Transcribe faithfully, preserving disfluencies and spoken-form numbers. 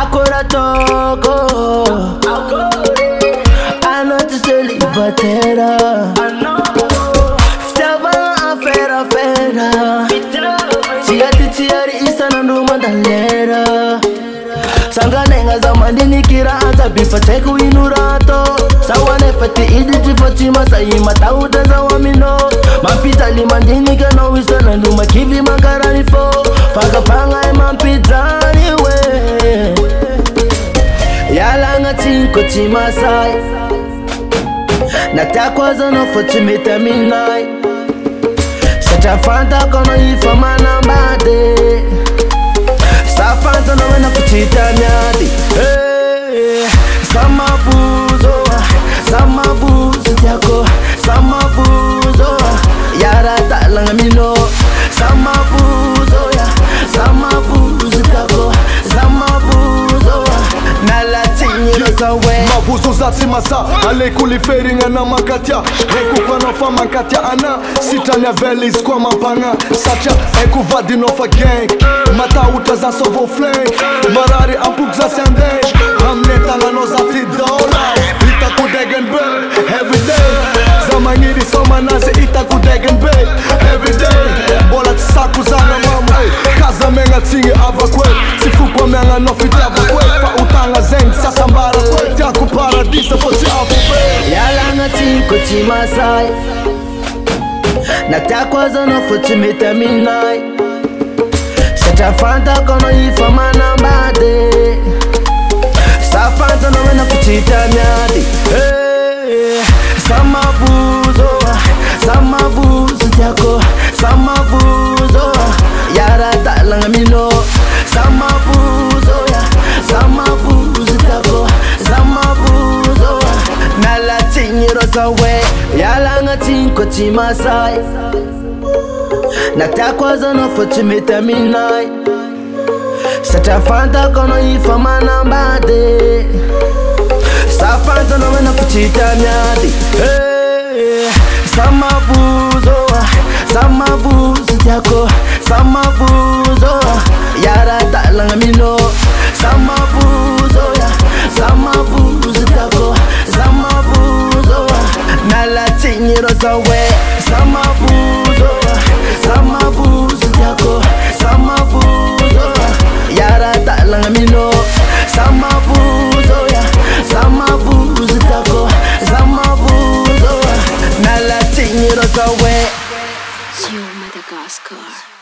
Akora toko Anote celibatera Fitava afera fera Tiati tiari isa nandu mandalera Sanganenga zamandini kira anza bifa teku inurato Sawane fati iditi fatima sayima tauda za wamino Mampita limandini kano wisa nandu makivi makarani fo Faka panga e mampita niwe Yalanga tinko timasai Natakwaza no fotimita minai Sacha fanta kono ifa manambade Safanta no wena kuchita nyadi hey, Samabuzo, samabuzo tiako Samabuzo, yara talanga mino Samabuzo ya, samabuzo tiako Samabuzo, nalatinyo sawe Mabuzo zati masa, ale kuliferinga na makatia Eku panofa makatia ana, sitanya velis kwa mapanga Sacha, eku vadinofa gang Mata uta za sovo flank Marari ampuk za sandej Hamneta nga no zati dola Ita kudegen bel, everyday Zamangiri soma nazi ita kudegen bel, everyday Bola tisaku zana mama Kaza menga tingi avakwe Sifukwa menga no fita avakwe Fa utanga zeng sasambara kwe Tiaku paradisa foti avakwe Yalanga tinko timasai Natakwaza no foti mitaminai Sacha fanta kono ifa manambade Safanta no wena kuchita nyadi hey, Samabuzo, samabuzo tiako Samabuzo, yara talanga mino Samabuzo ya, samabuzo tiako Samabuzo, nalatinyo sawe Yalanga tinko timasai Natakwaza no fotimita minai Sacha fanta kono ifa manambade Safanta no wena kuchita nyadi hey, Samabuzo, samabuzo tiako Samabuzo, yara talanga mino Samabuzo ya, samabuzo tiako Samabuzo, nalatinyo sawe Samabuzo, samabuzo tiako Samabuzo, yara talanga mino Samabuzo ya, samabuzo tiako Samabuzo, nalatinyo sawe Zio Madagascar.